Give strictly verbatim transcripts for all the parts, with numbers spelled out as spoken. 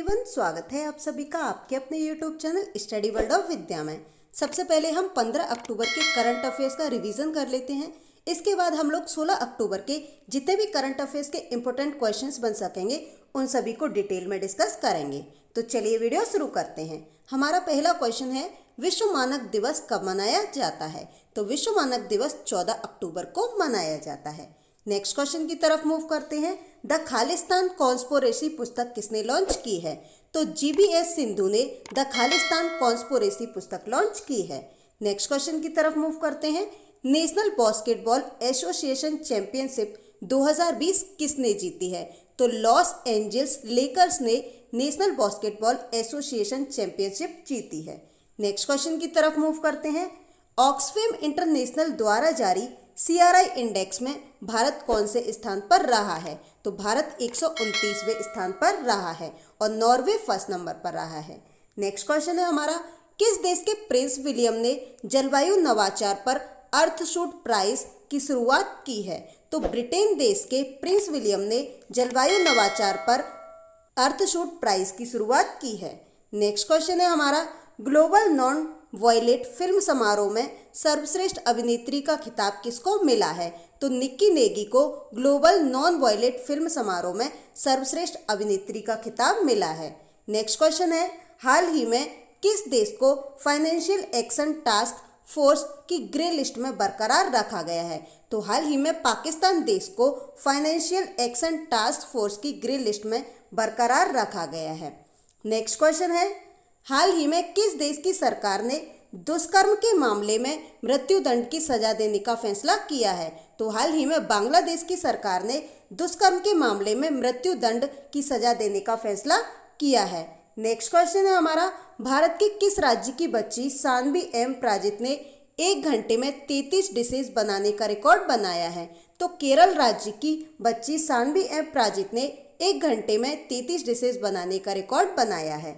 Everyone, स्वागत है आप सभी का आपके अपने YouTube channel study world of Vidya में। सबसे पहले हम पंद्रह अक्टूबर के करंट अफेयर्स का रिवीजन कर लेते हैं। इसके बाद हम लोग सोलह अक्टूबर के जितने भी करंट अफेयर्स के इंपॉर्टेंट क्वेश्चंस बन सकेंगे उन सभी को डिटेल में डिस्कस करेंगे। तो चलिए वीडियो शुरू करते हैं। हमारा पहला क्वेश्चन है, विश्व मानक दिवस कब मनाया जाता है? तो विश्व मानक दिवस चौदह अक्टूबर को मनाया जाता है। नेक्स्ट क्वेश्चन की तरफ मूव करते हैं। द खालिस्तान कॉन्स्पिरेसी पुस्तक किसने लॉन्च की है? तो जीबीएस सिंधु ने द खालिस्तान कॉन्स्पिरेसी पुस्तक लॉन्च की है। नेक्स्ट क्वेश्चन की तरफ मूव करते हैं। नेशनल बास्केटबॉल एसोसिएशन चैंपियनशिप दो हज़ार बीस किसने जीती है? तो लॉस एंजल्स लेकर्स ने नेशनल बास्केटबॉल एसोसिएशन चैंपियनशिप जीती है। नेक्स्ट क्वेश्चन की तरफ मूव करते हैं। ऑक्सफैम इंटरनेशनल द्वारा जारी सीआरआई इंडेक्स में भारत कौन से स्थान पर रहा है? तो भारत एक सौ उनतीसवें स्थान पर रहा है और नॉर्वे फर्स्ट नंबर पर रहा है। नेक्स्ट क्वेश्चन है हमारा, किस देश के प्रिंस विलियम ने जलवायु नवाचार पर अर्थशूट प्राइज की शुरुआत की है? तो ब्रिटेन देश के प्रिंस विलियम ने जलवायु नवाचार पर अर्थशूट प्राइज की शुरुआत की है। नेक्स्ट क्वेश्चन है हमारा, ग्लोबल नॉन वॉयलेट फिल्म समारोह में सर्वश्रेष्ठ अभिनेत्री का खिताब किसको मिला है? तो निक्की नेगी को ग्लोबल नॉन वॉयलेट फिल्म समारोह में सर्वश्रेष्ठ अभिनेत्री का खिताब मिला है। नेक्स्ट क्वेश्चन है, हाल ही में किस देश को फाइनेंशियल एक्शन टास्क फोर्स की ग्रे लिस्ट में बरकरार रखा गया है? तो हाल ही में पाकिस्तान देश को फाइनेंशियल एक्शन टास्क फोर्स की ग्रे लिस्ट में बरकरार रखा गया है। नेक्स्ट क्वेश्चन है, हाल ही में किस देश की सरकार ने दुष्कर्म के मामले में मृत्युदंड की सजा देने का फैसला किया है? तो हाल ही में बांग्लादेश की सरकार ने दुष्कर्म के मामले में मृत्युदंड की सजा देने का फैसला किया है। नेक्स्ट क्वेश्चन है हमारा, भारत के किस राज्य की बच्ची सानवी एम प्राजित ने एक घंटे में तैंतीस डिशेज बनाने का रिकॉर्ड बनाया है? तो केरल राज्य की बच्ची सानवी एम प्राजित ने एक घंटे में तैंतीस डिशेज बनाने का रिकॉर्ड बनाया है।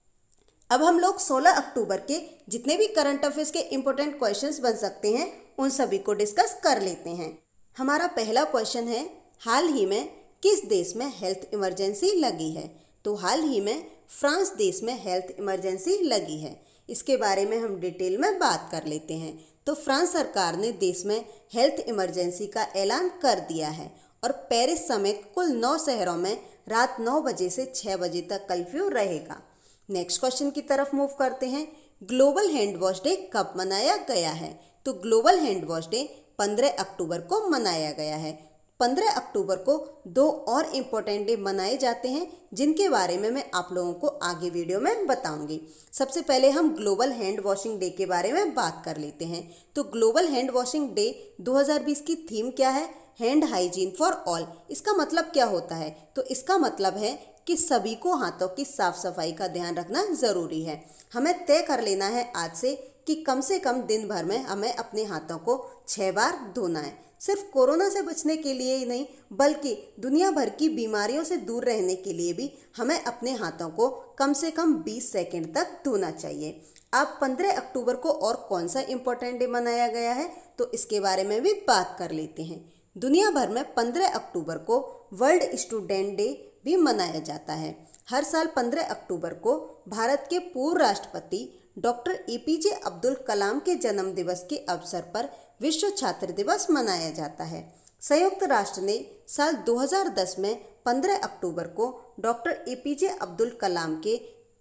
अब हम लोग सोलह अक्टूबर के जितने भी करंट अफेयर्स के इंपॉर्टेंट क्वेश्चंस बन सकते हैं उन सभी को डिस्कस कर लेते हैं। हमारा पहला क्वेश्चन है, हाल ही में किस देश में हेल्थ इमरजेंसी लगी है? तो हाल ही में फ्रांस देश में हेल्थ इमरजेंसी लगी है। इसके बारे में हम डिटेल में बात कर लेते हैं। तो फ्रांस सरकार ने देश में हेल्थ इमरजेंसी का ऐलान कर दिया है और पेरिस समेत कुल नौ शहरों में रात नौ बजे से छः बजे तक कर्फ्यू रहेगा। नेक्स्ट क्वेश्चन की तरफ मूव करते हैं। ग्लोबल हैंड वॉश डे कब मनाया गया है? तो ग्लोबल हैंड वॉश डे पंद्रह अक्टूबर को मनाया गया है। पंद्रह अक्टूबर को दो और इम्पोर्टेंट डे मनाए जाते हैं जिनके बारे में मैं आप लोगों को आगे वीडियो में बताऊंगी। सबसे पहले हम ग्लोबल हैंड वॉशिंग डे के बारे में बात कर लेते हैं। तो ग्लोबल हैंड वॉशिंग डे दो हज़ार बीस की थीम क्या है? Hand hygiene for all. इसका मतलब क्या होता है? तो इसका मतलब है कि सभी को हाथों की साफ सफाई का ध्यान रखना ज़रूरी है। हमें तय कर लेना है आज से कि कम से कम दिन भर में हमें अपने हाथों को छः बार धोना है। सिर्फ कोरोना से बचने के लिए ही नहीं बल्कि दुनिया भर की बीमारियों से दूर रहने के लिए भी हमें अपने हाथों को कम से कम बीस सेकंड तक धोना चाहिए। अब पंद्रह अक्टूबर को और कौन सा इम्पोर्टेंट डे मनाया गया है तो इसके बारे में भी बात कर लेते हैं। दुनिया भर में पंद्रह अक्टूबर को वर्ल्ड स्टूडेंट डे भी मनाया जाता है। हर साल पंद्रह अक्टूबर को भारत के पूर्व राष्ट्रपति डॉक्टर एपीजे अब्दुल कलाम के जन्म दिवस के अवसर पर विश्व छात्र दिवस मनाया जाता है। संयुक्त राष्ट्र ने साल दो हज़ार दस में पंद्रह अक्टूबर को डॉक्टर एपीजे अब्दुल कलाम के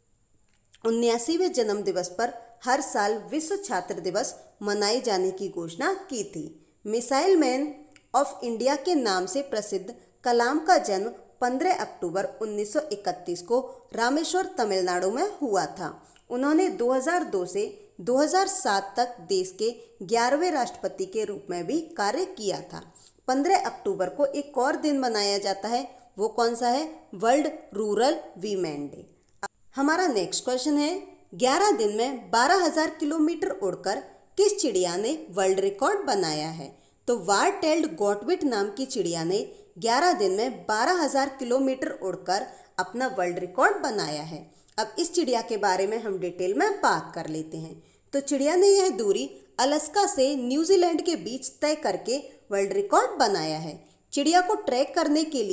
उन्यासीवें जन्म दिवस पर हर साल विश्व छात्र दिवस मनाए जाने की घोषणा की थी। मिसाइल मैन ऑफ इंडिया के नाम से प्रसिद्ध कलाम का जन्म पंद्रह अक्टूबर उन्नीस सौ इकतीस को रामेश्वर तमिलनाडु में हुआ था। उन्होंने दो हज़ार दो से दो हज़ार सात तक देश के ग्यारहवें राष्ट्रपति के रूप में भी कार्य किया था। पंद्रह अक्टूबर को एक और दिन मनाया जाता है, वो कौन सा है? World rural women day. हमारा नेक्स्ट क्वेश्चन है, ग्यारह दिन में बारह हज़ार किलोमीटर उड़कर किस चिड़िया ने वर्ल्ड रिकॉर्ड बनाया है? तो वार टेल्ड गॉटविट नाम की चिड़िया ने ग्यारह दिन में बारह हज़ार किलोमीटर उड़कर अपना वर्ल्ड रिकॉर्ड बनाया है। अब इस चिड़िया के बारे में हम डिटेल में बात कर लेते हैं। तो चिड़िया ने यह दूरी अलास्का से न्यूजीलैंड के बीच तय करके वर्ल्ड रिकॉर्ड बनाया है। चिड़िया को ट्रैक करने के लिए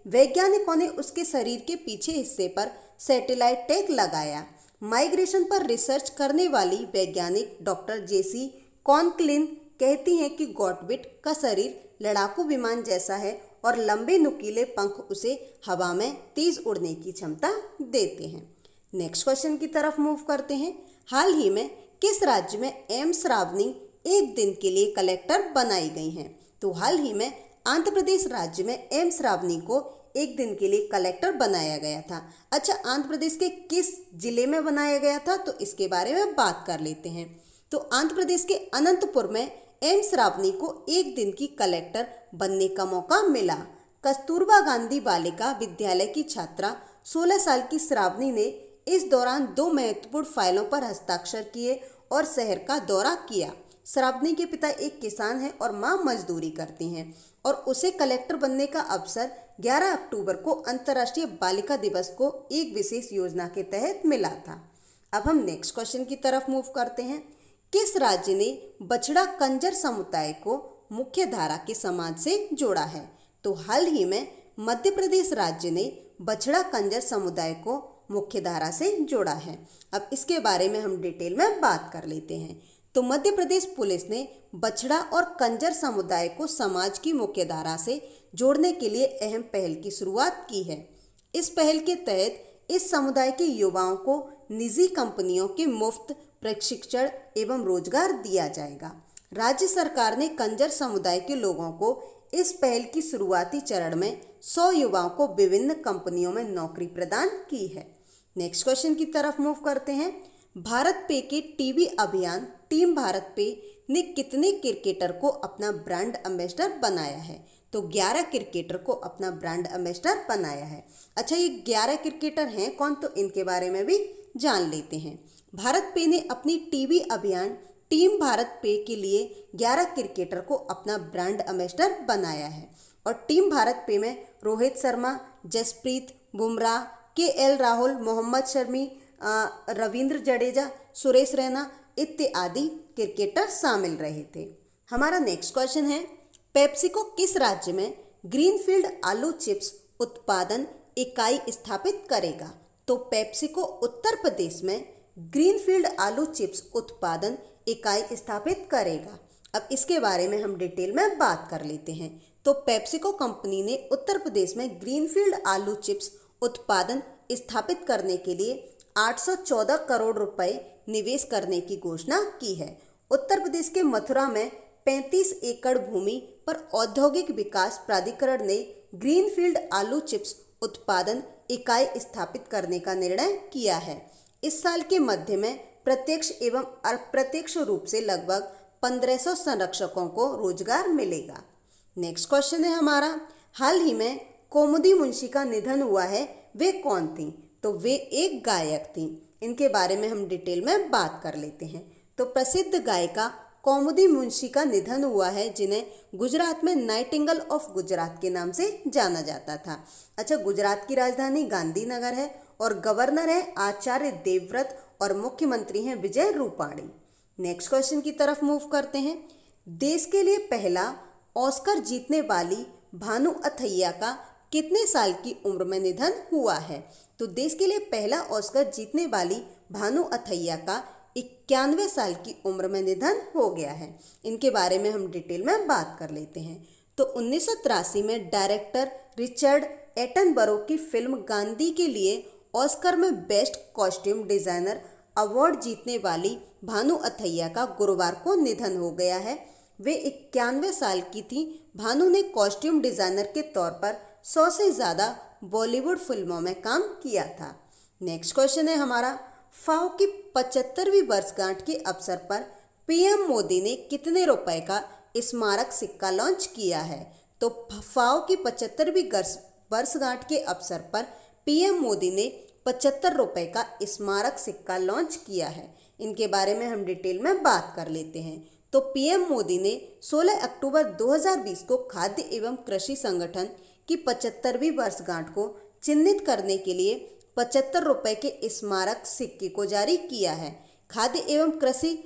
वैज्ञानिकों ने उसके शरीर के पीछे हिस्से पर सैटेलाइट टैग लगाया। माइग्रेशन पर रिसर्च करने वाली वैज्ञानिक डॉक्टर जेसी कॉनक्लिन कहती हैं कि गॉटबिट का शरीर लड़ाकू विमान जैसा है और लंबे नुकीले पंख उसे हवा में तेज उड़ने की क्षमता देते हैं। नेक्स्ट क्वेश्चन की तरफ मूव करते हैं। हाल ही में किस राज्य में एम श्रावणी एक दिन के लिए कलेक्टर बनाई गई हैं? तो हाल ही में आंध्र प्रदेश राज्य में एम श्रावणी को एक दिन के लिए कलेक्टर बनाया गया था। अच्छा, आंध्र प्रदेश के किस जिले में बनाया गया था, तो इसके बारे में बात कर लेते हैं। तो आंध्र प्रदेश के अनंतपुर में एम श्रावणी को एक दिन की कलेक्टर बनने का मौका मिला। कस्तूरबा गांधी बालिका विद्यालय की छात्रा सोलह साल की श्रावणी ने इस दौरान दो महत्वपूर्ण फाइलों पर हस्ताक्षर किए और शहर का दौरा किया। श्रावणी के पिता एक किसान हैं और मां मजदूरी करती हैं और उसे कलेक्टर बनने का अवसर ग्यारह अक्टूबर को अंतर्राष्ट्रीय बालिका दिवस को एक विशेष योजना के तहत मिला था। अब हम नेक्स्ट क्वेश्चन की तरफ मूव करते हैं। किस राज्य ने बछड़ा कंजर समुदाय को मुख्य धारा के समाज से जोड़ा है? तो हाल ही में मध्य प्रदेश राज्य ने बछड़ा कंजर समुदाय को मुख्य धारा से जोड़ा है। अब इसके बारे में हम डिटेल में बात कर लेते हैं। तो मध्य प्रदेश पुलिस ने बछड़ा और कंजर समुदाय को समाज की मुख्य धारा से जोड़ने के लिए अहम पहल की शुरुआत की है। इस पहल के तहत इस समुदाय के युवाओं को निजी कंपनियों के मुफ्त प्रशिक्षण एवं रोजगार दिया जाएगा। राज्य सरकार ने कंजर समुदाय के लोगों को इस पहल की शुरुआती चरण में सौ युवाओं को विभिन्न कंपनियों में नौकरी प्रदान की है। नेक्स्ट क्वेश्चन की तरफ मूव करते हैं। भारत पे के टीवी अभियान टीम भारत पे ने कितने क्रिकेटर को अपना ब्रांड एम्बेसडर बनाया है? तो ग्यारह क्रिकेटर को अपना ब्रांड एम्बेसडर बनाया है। अच्छा, ये ग्यारह क्रिकेटर हैं कौन, तो इनके बारे में भी जान लेते हैं। भारत पे ने अपनी टीवी अभियान टीम भारत पे के लिए ग्यारह क्रिकेटर को अपना ब्रांड एम्बेसडर बनाया है और टीम भारत पे में रोहित शर्मा, जसप्रीत बुमराह, के एल राहुल, मोहम्मद शमी, रविंद्र जडेजा, सुरेश रैना इत्यादि क्रिकेटर शामिल रहे थे। हमारा नेक्स्ट क्वेश्चन है, पेप्सिको किस राज्य में ग्रीनफील्ड आलू चिप्स उत्पादन इकाई स्थापित करेगा? तो पेप्सिको उत्तर प्रदेश में ग्रीनफील्ड आलू चिप्स उत्पादन इकाई स्थापित करेगा। अब इसके बारे में हम डिटेल में बात कर लेते हैं। तो पेप्सिको कंपनी ने उत्तर प्रदेश में ग्रीनफील्ड आलू चिप्स उत्पादन स्थापित करने के लिए आठ सौ चौदह करोड़ रुपए निवेश करने की घोषणा की है। उत्तर प्रदेश के मथुरा में पैंतीस एकड़ भूमि पर औद्योगिक विकास प्राधिकरण ने ग्रीनफील्ड आलू चिप्स उत्पादन इकाई स्थापित करने का निर्णय किया है। इस साल के मध्य में प्रत्यक्ष एवं अप्रत्यक्ष रूप से लगभग पंद्रह सौ संरक्षकों को रोजगार मिलेगा। नेक्स्ट क्वेश्चन है हमारा, हाल ही में कौमुदी मुंशी का निधन हुआ है, वे कौन थी? तो वे एक गायक थी। इनके बारे में हम डिटेल में बात कर लेते हैं। तो प्रसिद्ध गायिका कौमुदी मुंशी का निधन हुआ है, जिन्हें गुजरात में नाइटिंगेल ऑफ गुजरात के नाम से जाना जाता था। अच्छा, गुजरात की राजधानी गांधीनगर है और गवर्नर है आचार्य देवव्रत और मुख्यमंत्री हैं विजय रूपाणी। नेक्स्ट क्वेश्चन की तरफ मूव करते हैं। देश के लिए पहला ऑस्कर जीतने वाली भानु अथैया का कितने साल की उम्र में निधन हुआ है? तो देश के लिए पहला ऑस्कर जीतने वाली भानु अथैया का इक्यानवे साल की उम्र में निधन हो गया है। इनके बारे में हम डिटेल में बात कर लेते हैं। तो उन्नीस सौ तिरासी में डायरेक्टर रिचर्ड एटनबरो की फिल्म गांधी के लिए ऑस्कर में बेस्ट कॉस्ट्यूम डिजाइनर अवार्ड जीतने वाली भानु अथैया का गुरुवार को निधन हो गया है। वे इक्यानवे साल की थी। भानु ने कॉस्ट्यूम डिजाइनर के तौर पर सौ से ज़्यादा बॉलीवुड फिल्मों में काम किया था। नेक्स्ट क्वेश्चन है हमारा, फाओ की पचहत्तरवीं वर्षगांठ के अवसर पर पीएम मोदी ने कितने रुपए का स्मारक सिक्का लॉन्च किया है? तो फाओ की पचहत्तरवीं वर्षगांठ के अवसर पर पीएम मोदी ने पचहत्तर रुपए का स्मारक सिक्का लॉन्च किया है। इनके बारे में हम डिटेल में बात कर लेते हैं। तो पीएम मोदी ने सोलह अक्टूबर दो हज़ार बीस को खाद्य एवं कृषि संगठन की पचहत्तरवीं वर्षगांठ को चिन्हित करने के लिए पचहत्तर रुपए के स्मारक सिक्के को जारी किया है। खाद्य एवं कृषि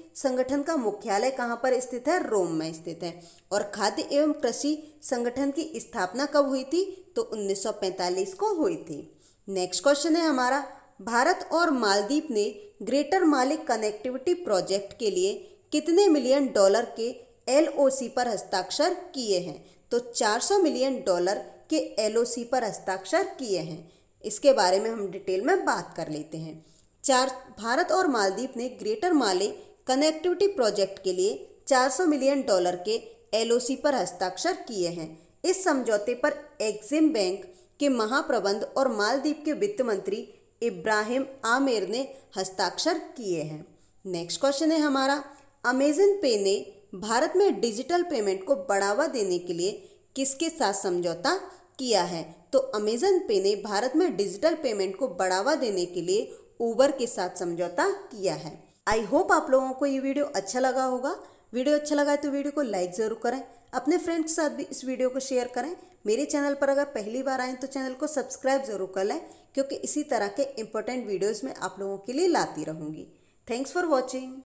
संगठन का मुख्यालय कहाँ पर स्थित है? रोम में स्थित है। और खाद्य एवं कृषि संगठन की स्थापना कब हुई थी? तो उन्नीस सौ पैंतालीस को हुई थी। नेक्स्ट क्वेश्चन है हमारा, भारत और मालदीव ने ग्रेटर माले कनेक्टिविटी प्रोजेक्ट के लिए कितने मिलियन डॉलर के एल ओ सी पर हस्ताक्षर किए हैं? तो चार सौ मिलियन डॉलर के एल ओ सी पर हस्ताक्षर किए हैं। इसके बारे में हम डिटेल में बात कर लेते हैं। चार भारत और मालदीव ने ग्रेटर माले कनेक्टिविटी प्रोजेक्ट के लिए चार सौ मिलियन डॉलर के एल ओ सी पर हस्ताक्षर किए हैं। इस समझौते पर एक्सिम बैंक के महाप्रबंध और मालदीव के वित्त मंत्री इब्राहिम आमिर ने हस्ताक्षर किए हैं। नेक्स्ट क्वेश्चन है हमारा, अमेजन पे ने भारत में डिजिटल पेमेंट को बढ़ावा देने के लिए किसके साथ समझौता किया है? तो अमेजन पे ने भारत में डिजिटल पेमेंट को बढ़ावा देने के लिए उबर के साथ समझौता किया है। आई होप आप लोगों को ये वीडियो अच्छा लगा होगा। वीडियो अच्छा लगा है तो वीडियो को लाइक ज़रूर करें, अपने फ्रेंड्स के साथ भी इस वीडियो को शेयर करें। मेरे चैनल पर अगर पहली बार आएँ तो चैनल को सब्सक्राइब जरूर कर लें, क्योंकि इसी तरह के इंपॉर्टेंट वीडियोज़ में आप लोगों के लिए लाती रहूँगी। Thanks for watching.